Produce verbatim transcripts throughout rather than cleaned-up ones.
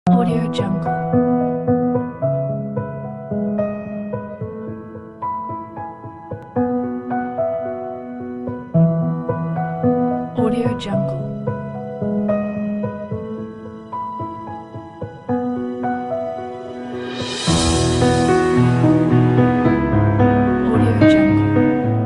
Audio Jungle. Audio Jungle. Audio Jungle.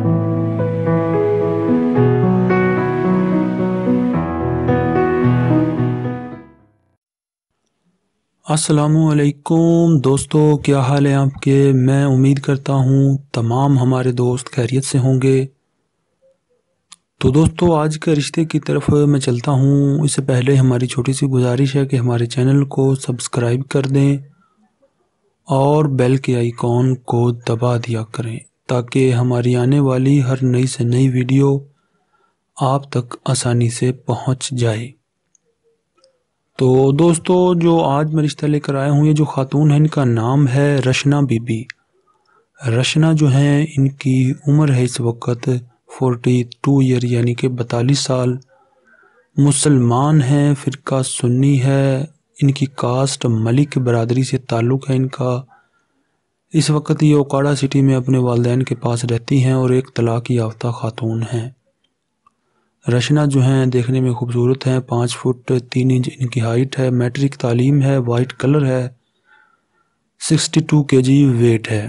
السلام دوستو، کیا حال ہے آپ کے؟ میں امید کرتا ہوں تمام ہمارے دوست خیریت سے ہوں گے۔ تو دوستو، آج کے رشتے کی طرف میں چلتا ہوں۔ اس سے پہلے ہماری چھوٹی سی گزارش ہے کہ ہمارے چینل کو سبسکرائب کر دیں اور بیل کے آئیکن کو دبا دیا کریں تاکہ ہماری آنے والی ہر نئی سے نئی ویڈیو آپ تک آسانی سے پہنچ جائے۔ تو دوستو، جو آج میں رشتہ لے کر آیا ہوں، یہ جو خاتون ہے ان کا نام ہے رشنا بی بی۔ رشنا جو ہیں ان کی عمر ہے اس وقت فورٹی ٹو ایئر یعنی کہ بتالیس سال۔ مسلمان ہیں، فرقہ سنی ہے، ان کی کاسٹ ملک برادری سے تعلق ہے ان کا۔ اس وقت یہ اوکاڑا سٹی میں اپنے والدین کے پاس رہتی ہیں اور ایک طلاق یافتہ خاتون ہیں۔ رشنا جو ہیں دیکھنے میں خوبصورت ہیں، پانچ فٹ تین انچ ان کی ہائٹ ہے، میٹرک تعلیم ہے، وائٹ کلر ہے، sixty two K G wait ہے۔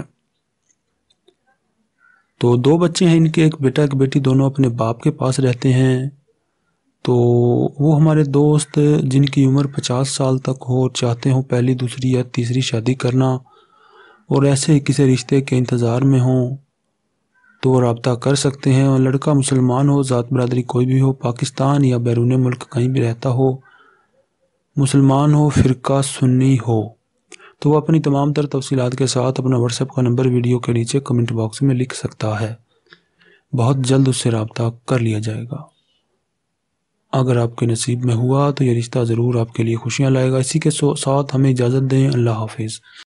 تو دو بچے ہیں ان کے، ایک بیٹا ایک بیٹی، دونوں اپنے باپ کے پاس رہتے ہیں۔ تو وہ ہمارے دوست جن کی عمر پچاس سال تک ہو، چاہتے ہوں پہلی دوسری یا تیسری شادی کرنا اور ایسے ہی کسی رشتے کے انتظار میں ہوں تو وہ رابطہ کر سکتے ہیں۔ اور لڑکا مسلمان ہو، ذات برادری کوئی بھی ہو، پاکستان یا بیرون ملک کہیں بھی رہتا ہو، مسلمان ہو، فرقہ سنی ہو، تو وہ اپنی تمام تر تفصیلات کے ساتھ اپنا واٹس ایپ کا نمبر ویڈیو کے نیچے کمنٹ باکس میں لکھ سکتا ہے۔ بہت جلد اس سے رابطہ کر لیا جائے گا۔ اگر آپ کے نصیب میں ہوا تو یہ رشتہ ضرور آپ کے لیے خوشیاں لائے گا۔ اسی کے ساتھ ہمیں اجازت دیں۔ اللہ حافظ۔